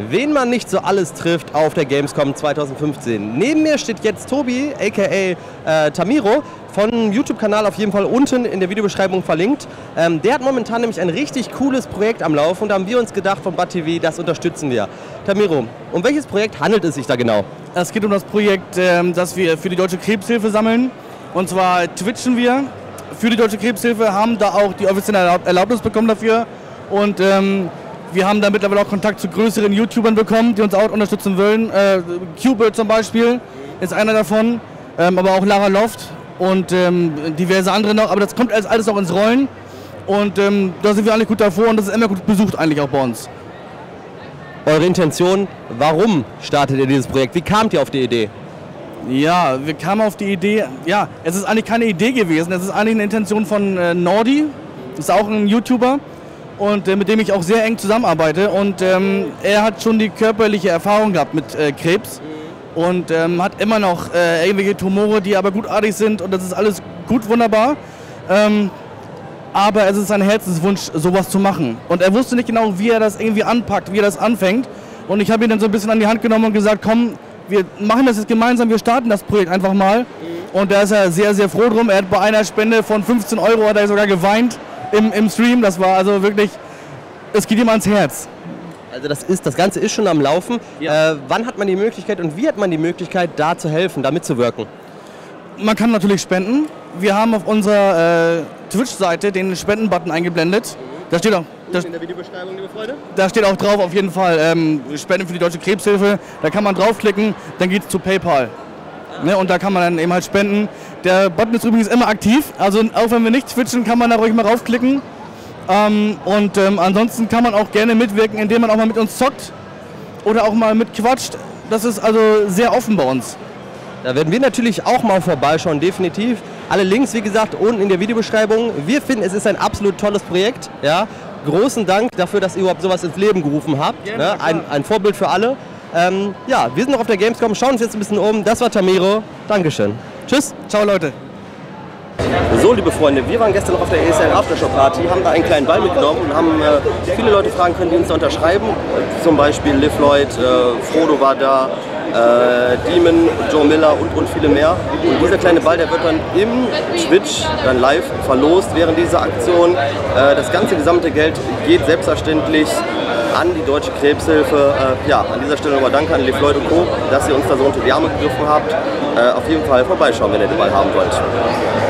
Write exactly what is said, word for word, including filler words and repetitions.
wen man nicht so alles trifft auf der Gamescom zweitausendfünfzehn. Neben mir steht jetzt Tobi, aka äh, Tamiro, von YouTube-Kanal auf jeden Fall unten in der Videobeschreibung verlinkt. Ähm, der hat momentan nämlich ein richtig cooles Projekt am Laufen und da haben wir uns gedacht von Bud T V, das unterstützen wir. Tamiro, um welches Projekt handelt es sich da genau? Es geht um das Projekt, ähm, das wir für die Deutsche Krebshilfe sammeln. Und zwar twitchen wir für die Deutsche Krebshilfe, haben da auch die offizielle Erlaubnis bekommen dafür. Und ähm, wir haben da mittlerweile auch Kontakt zu größeren YouTubern bekommen, die uns auch unterstützen wollen. Äh, Cubert zum Beispiel ist einer davon, ähm, aber auch Lara Loft und ähm, diverse andere noch. Aber das kommt alles, alles noch ins Rollen und ähm, da sind wir eigentlich gut davor und das ist immer gut besucht eigentlich auch bei uns. Eure Intention, warum startet ihr dieses Projekt? Wie kamt ihr auf die Idee? Ja, wir kamen auf die Idee, ja, es ist eigentlich keine Idee gewesen, es ist eigentlich eine Intention von äh, Nordi, ist auch ein YouTuber und äh, mit dem ich auch sehr eng zusammenarbeite und ähm, er hat schon die körperliche Erfahrung gehabt mit äh, Krebs und ähm, hat immer noch äh, irgendwelche Tumore, die aber gutartig sind und das ist alles gut, wunderbar, ähm, aber es ist sein Herzenswunsch, sowas zu machen und er wusste nicht genau, wie er das irgendwie anpackt, wie er das anfängt und ich habe ihn dann so ein bisschen an die Hand genommen und gesagt, komm, wir machen das jetzt gemeinsam, wir starten das Projekt einfach mal. Und da ist er sehr, sehr froh drum. Er hat bei einer Spende von fünfzehn Euro hat er sogar geweint im, im Stream. Das war also wirklich, es geht ihm ans Herz. Also das, ist, das Ganze ist schon am Laufen. Ja. Äh, wann hat man die Möglichkeit und wie hat man die Möglichkeit, da zu helfen, da mitzuwirken? Man kann natürlich spenden. Wir haben auf unserer äh, Twitch-Seite den Spenden-Button eingeblendet. Da steht auch, da, in der Videobeschreibung, liebe Freunde? Da steht auch drauf auf jeden Fall, ähm, Spenden für die Deutsche Krebshilfe. Da kann man draufklicken, dann geht es zu PayPal. Ah. Ne, und da kann man dann eben halt spenden. Der Button ist übrigens immer aktiv, also auch wenn wir nicht twitchen, kann man da ruhig mal raufklicken. Ähm, und ähm, ansonsten kann man auch gerne mitwirken, indem man auch mal mit uns zockt oder auch mal mitquatscht. Das ist also sehr offen bei uns. Da werden wir natürlich auch mal vorbeischauen, definitiv. Alle Links, wie gesagt, unten in der Videobeschreibung. Wir finden, es ist ein absolut tolles Projekt. Ja? Großen Dank dafür, dass ihr überhaupt sowas ins Leben gerufen habt. Gerne, ne? ein, ein Vorbild für alle. Ähm, ja, wir sind noch auf der Gamescom, schauen uns jetzt ein bisschen um. Das war Tamiro. Dankeschön. Tschüss. Ciao, Leute. So, liebe Freunde, wir waren gestern noch auf der E S L Aftershow Party, haben da einen kleinen Ball mitgenommen und haben äh, viele Leute fragen können, die uns da unterschreiben. Äh, zum Beispiel Liv Lloyd, äh, Frodo war da, äh, Demon, Joe Miller und, und viele mehr. Und dieser kleine Ball, der wird dann im Twitch dann live verlost während dieser Aktion. Äh, das ganze gesamte Geld geht selbstverständlich an die Deutsche Krebshilfe. Äh, ja, an dieser Stelle nochmal Danke an Liv Lloyd und Co., dass ihr uns da so unter die Arme gegriffen habt. Äh, auf jeden Fall vorbeischauen, wenn ihr den Ball haben wollt.